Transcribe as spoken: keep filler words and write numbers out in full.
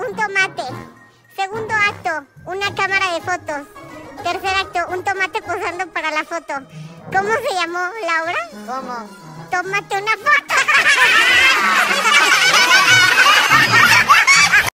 un tomate. Segundo acto, una cámara de fotos. Tercer acto, un tomate posando para la foto. ¿Cómo se llamó la obra? ¿Cómo? Tómate una foto.